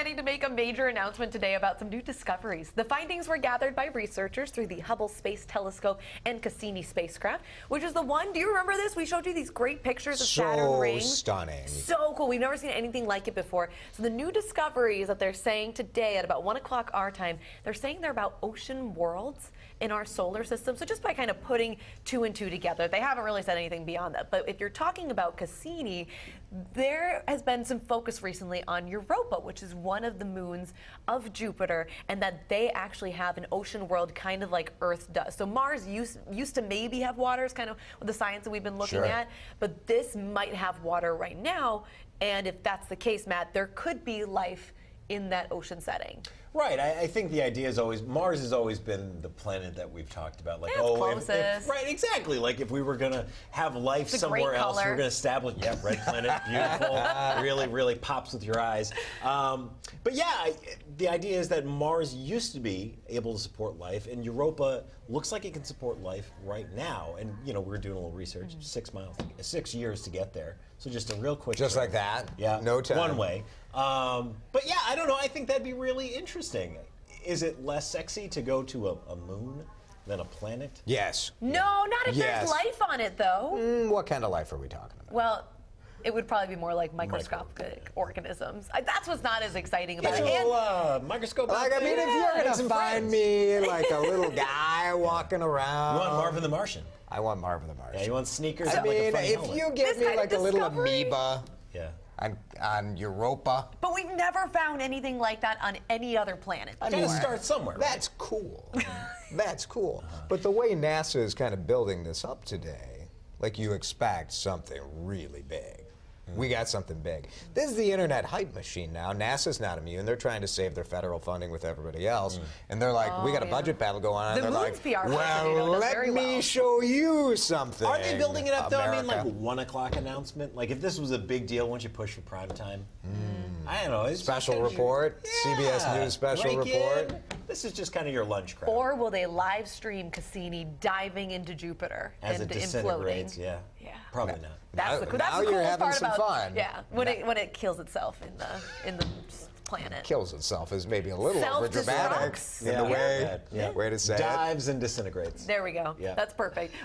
planning to make a major announcement today about some new discoveries. The findings were gathered by researchers through the Hubble Space Telescope and Cassini spacecraft, which is the one, do you remember this? We showed you these great pictures of Saturn rings. So stunning. So cool. We've never seen anything like it before. So the new discoveries that they're saying today at about 1 o'clock our time, they're saying they're about ocean worlds in our solar system. So just by kind of putting 2 and 2 together, they haven't really said anything beyond that. But if you're talking about Cassini, there has been some focus recently on Europa, which is one of the moons of Jupiter, and that they actually have an ocean world kind of like Earth does. So Mars used to maybe have water, is kind of the science that we've been looking at, but this might have water right now. And if that's the case, Matt, there could be life in that ocean setting. Right. I think the idea is always, Mars has always been the planet that we've talked about. Like, closest. right, exactly. Like if we were going to have life somewhere else, we're going to establish, red planet, beautiful, really, really pops with your eyes. But yeah, the idea is that Mars used to be able to support life, and Europa looks like it can support life right now. And, you know, we're doing a little research, 6 years to get there. So just a real quick Just like that? Yeah. No time. One way. But yeah, I don't know. I think that'd be really interesting. Is it less sexy to go to a moon than a planet? Yes. No, not if there's life on it, though. What kind of life are we talking about? Well, it would probably be more like microscopic organisms. That's what's not as exciting about it. Microscope. Like, I mean, if you're going to find me like a little guy walking around. You want Marvin the Martian? I want Marvin the Martian. Yeah, you want sneakers? I mean, like a if you give me like a little amoeba on Europa. But we've never found anything like that on any other planet. I mean, start somewhere. That's cool. That's cool. But the way NASA is kind of building this up today, like you expect something really big. We got something big. This is the internet hype machine now. NASA's not immune. They're trying to save their federal funding with everybody else. And they're like, we got a budget battle going on. The and they're moon's like, PR well, let me show you something. Are they building it up, though? America. I mean, like 1 o'clock announcement? Like, if this was a big deal, won't you push for prime time? I don't know. It's special report? CBS News special report? This is just kind of your lunch crowd. Or will they live stream Cassini diving into Jupiter as and it disintegrates? imploding? Yeah. Probably not. That's the cool part about when it kills itself in the planet. Kills itself is maybe a little over dramatic in the way to say it. Dives and disintegrates. There we go. That's perfect.